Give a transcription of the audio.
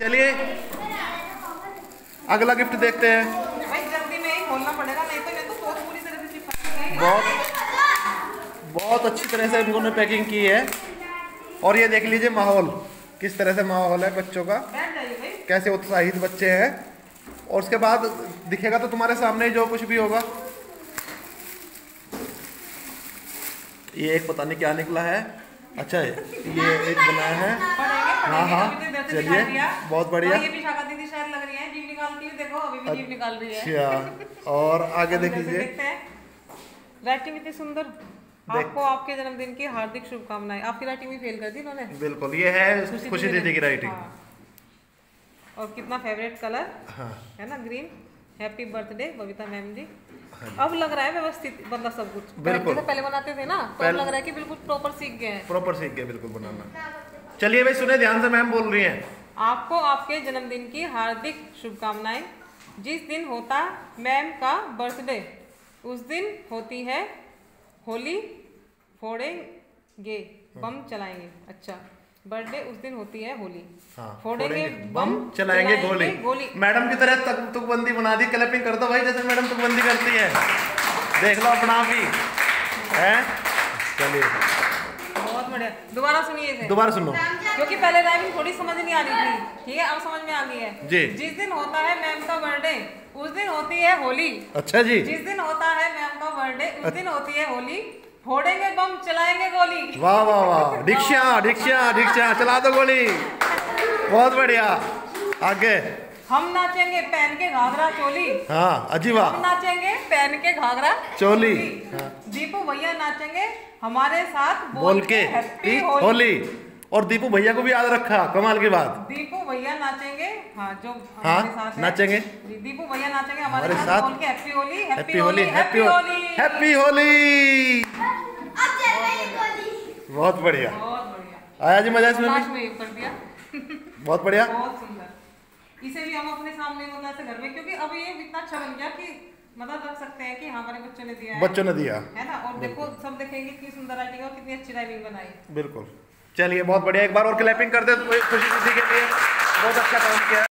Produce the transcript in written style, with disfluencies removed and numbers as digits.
चलिए अगला गिफ्ट देखते हैं। भाई जल्दी में ही खोलना पड़ेगा, नहीं तो मैं तो सोच पूरी तरह से चिपका बहुत अच्छी तरह से उन्होंने पैकिंग की है। और ये देख लीजिए माहौल, किस तरह से माहौल है बच्चों का, कैसे उत्साहित बच्चे हैं। और उसके बाद दिखेगा तो तुम्हारे सामने जो कुछ भी होगा। ये एक पता नहीं क्या निकला है। अच्छा ये एक बनाया है। हाँ हाँ चलिए बहुत बढ़िया। ये भी शाखा दीदी शायद लग रही है, जीभ निकालती है, देखो अभी भी जीभ निकाल रही है। अच्छा और आगे देख लीजिए, राइटिंग इतनी सुंदर। आपको आपके जन्मदिन की हार्दिक शुभकामनाएं। आपकी राइटिंग भी फेल कर दी इन्होंने। बिल्कुल ये है खुशी दीदी की राइटिंग। और कितना फेवरेट कलर है ना, green. Happy birthday Babita ma'am ji. अब लग रहा है व्यवस्थित, मतलब सब कुछ बिल्कुल तो पहले बनाते थे ना, तो अब लग रहा है कि बिल्कुल प्रॉपर सीख गए हैं। प्रॉपर सीख गए बिल्कुल बनाना। चलिए भाई सुने ध्यान से, मैम बोल रही हैं। आपको आपके जन्मदिन की हार्दिक शुभकामनाएं। जिस दिन होता मैम का बर्थडे उस दिन होती है होली, फोड़ेंगे बम चलाएंगे। अच्छा बर्थडे उस दिन होती है होली, फोड़ेंगे बम चलाएंगे गोली। मैडम की तरह तुकबंदी बना दी, क्लैपिंग कर दो भाई जैसे मैडम तुकबंदी करती है। देख लो अपना भी है। चलिए बहुत बढ़िया। दोबारा सुनिए इसे। दोबारा सुनो क्योंकि पहले राइमिंग थोड़ी समझ नहीं आ रही थी, ठीक है अब समझ में आ गई है जी। जिस दिन होता है मैम का बर्थडे उस दिन होती है होली। अच्छा जी। जिस दिन होता है मैम का बर्थडे उस दिन होती है होली, फोड़ेंगे बम चलाएंगे गोली। वाह वाह वाह, डिक्शा चला दो गोली। बहुत बढ़िया। आगे हम नाचेंगे पहन के घाघरा चोली। हाँ अजी वाह। हम नाचेंगे पहन के घाघरा चोली। दीपू भैया नाचेंगे हमारे साथ बोल के हैप्पी होली। और दीपू भैया को भी याद रखा, कमाल की बात। दीपू भैया नाचेंगे, हाँ जो हाँ हमारे साथ नाचेंगे, दीपू भैया नाचेंगे हमारे साथ बोल के happy Holi happy Holi happy Holi happy Holi. बहुत बढ़िया आया जी, मजा इसमें भी कर दिया। बहुत बढ़िया, बहुत सुंदर। इसे भी हम अपने सामने मतलब से घर में, क्योंकि अब ये इतना अच्छा बन गया कि मतलब रख सकते हैं कि हमारे बच्चों ने दिया है, बच्चों ने दिया है ना। और देखो सब देखेंगे कितनी सुंदर राइटिंग और कितनी अच्छी राइटिंग बनाई। बिल्कुल। चलिए बहुत बढ़िया, एक बार और क्लैपिंग कर दे खुशी के लिए। बहुत अच्छा काम किया।